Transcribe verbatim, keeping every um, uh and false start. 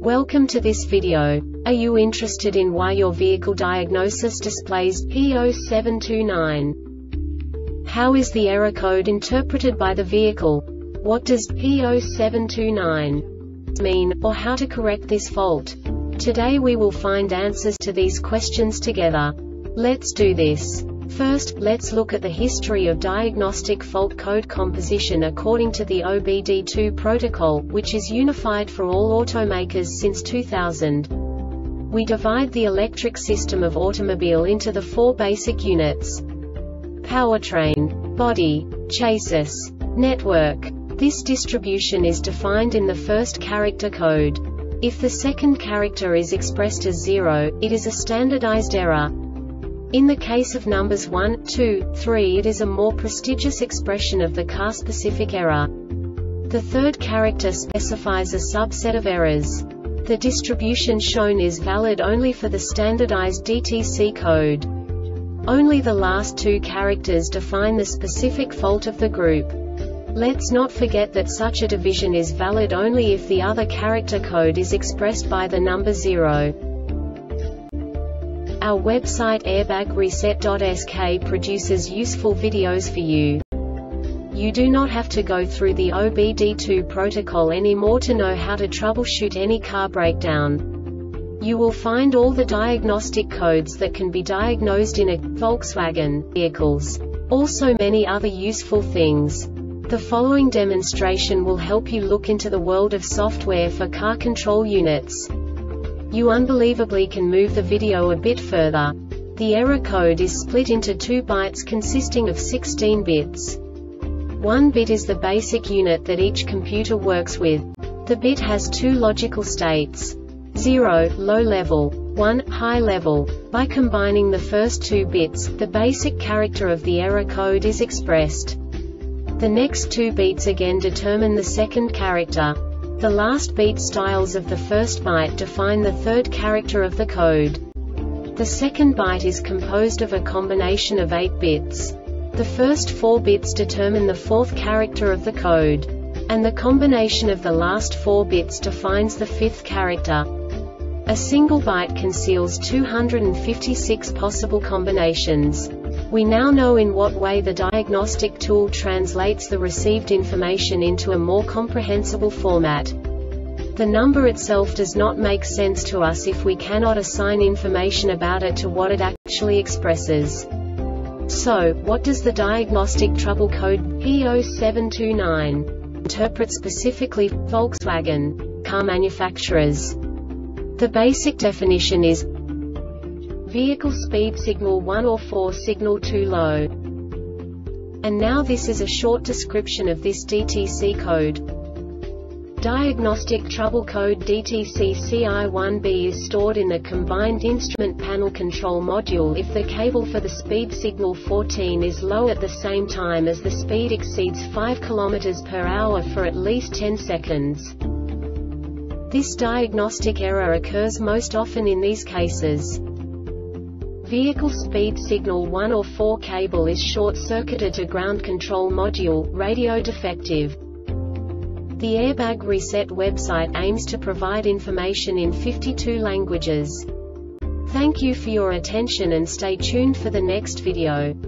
Welcome to this video. Are you interested in why your vehicle diagnosis displays P zero seven two nine? How is the error code interpreted by the vehicle? What does P zero seven two nine mean, or how to correct this fault? Today we will find answers to these questions together. Let's do this. First, let's look at the history of diagnostic fault code composition according to the O B D two protocol, which is unified for all automakers since two thousand. We divide the electric system of automobile into the four basic units: powertrain, body, chassis, network. This distribution is defined in the first character code. If the second character is expressed as zero, it is a standardized error. In the case of numbers one, two, three, it is a more prestigious expression of the car-specific error. The third character specifies a subset of errors. The distribution shown is valid only for the standardized D T C code. Only the last two characters define the specific fault of the group. Let's not forget that such a division is valid only if the other character code is expressed by the number zero. Our website airbag reset dot S K produces useful videos for you. You do not have to go through the O B D two protocol anymore to know how to troubleshoot any car breakdown. You will find all the diagnostic codes that can be diagnosed in a Volkswagen vehicles. Also many other useful things. The following demonstration will help you look into the world of software for car control units. You unbelievably can move the video a bit further. The error code is split into two bytes consisting of sixteen bits. One bit is the basic unit that each computer works with. The bit has two logical states: zero, low level, one, high level. By combining the first two bits, the basic character of the error code is expressed. The next two bits again determine the second character. The last beat styles of the first byte define the third character of the code. The second byte is composed of a combination of eight bits. The first four bits determine the fourth character of the code. And the combination of the last four bits defines the fifth character. A single byte conceals two hundred fifty-six possible combinations. We now know in what way the diagnostic tool translates the received information into a more comprehensible format. The number itself does not make sense to us if we cannot assign information about it to what it actually expresses. So, what does the diagnostic trouble code P zero seven two nine interpret specifically for Volkswagen car manufacturers? The basic definition is vehicle speed signal one or four signal too low. And now this is a short description of this D T C code. Diagnostic trouble code D T C C I one B is stored in the combined instrument panel control module if the cable for the speed signal fourteen is low at the same time as the speed exceeds five kilometers per hour for at least ten seconds. This diagnostic error occurs most often in these cases. Vehicle speed signal one or four cable is short-circuited to ground control module, radio defective. The Airbag Reset website aims to provide information in fifty-two languages. Thank you for your attention and stay tuned for the next video.